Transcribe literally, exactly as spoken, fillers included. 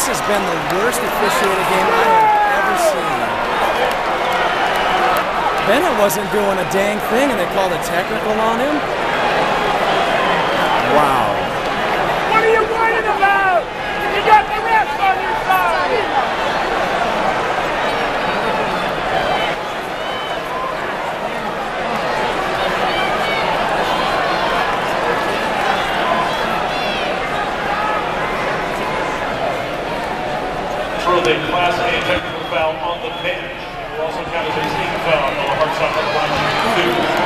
This has been the worst officiated game I have ever seen. Bennett wasn't doing a dang thing and they called a technical on him. Wow. What are you worried about? You got the refs on your side. For the Class A technical foul on the bench, will also count as a team foul on the hard side of the line.